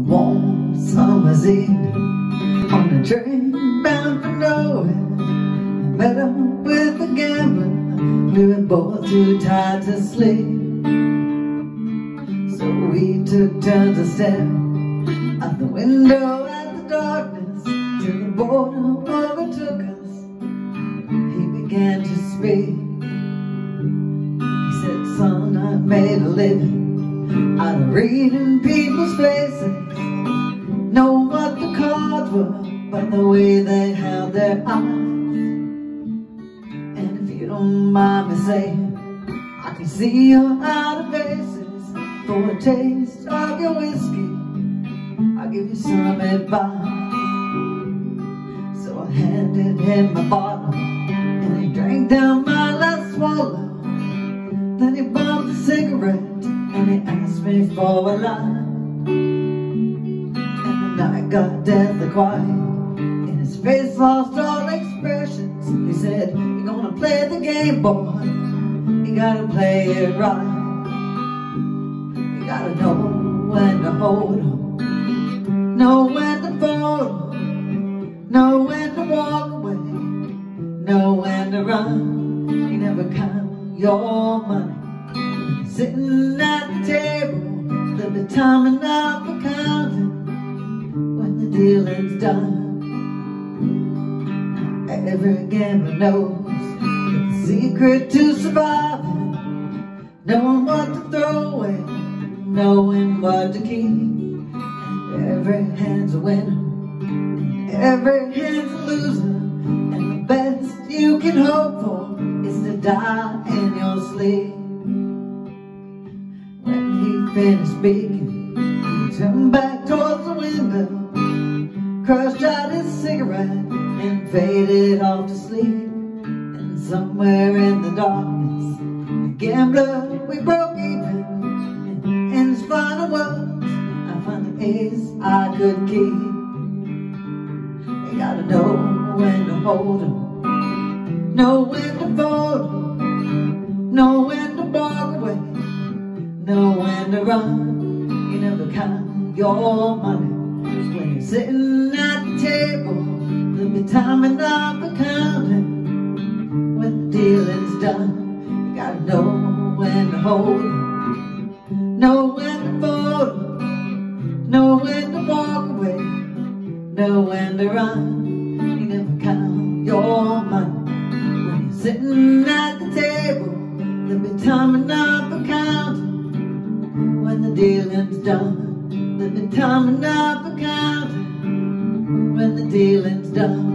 warm summer's eve, on a train bound for nowhere, met up with a gambler. We were both too tired to sleep, so we took turns to stare out the window at the darkness till the boredom overtook us. He began to speak. He said, "Son, I made a living out of reading people's faces, know what the cards were, but the way they held their eyes. And if you don't mind me saying, I can see your outer faces. For a taste of your whiskey, I'll give you some advice." So I handed him my bottle, and he drank down my last swallow. Then he bumped a cigarette, and he asked me for a line. And the night got deathly quiet, and his face lost all expressions. He said, "You're gonna play the game, boy, you gotta play it right. You gotta know when to hold 'em, know when to fold 'em, know when to walk away, know when to run. You never count your money sitting at the table. There'll be time enough for counting when the dealing's done." Every gambler knows that the secret to surviving, knowing what to throw away, knowing what to keep. And every hand's a winner, and every hand's a loser, and the best you can hope for is to die in your sleep. When he finished speaking, he turned back towards the window, crushed out his cigarette, and faded off to sleep. And somewhere in the darkness, the gambler, we broke even. And in his final words, I found the ace I could keep. You gotta know when to hold 'em, know when to fold 'em, know when to walk away, know when to run. You never count your money when you're sitting at the table. There'll be time enough for counting when the dealing's done. You gotta know when to hold 'em, know when to fold 'em, know when to walk away, know when to run. You never count your money when you're sitting at the table. There'll be time enough for counting when the dealing's done. There'll be time enough for counting when the dealing's done.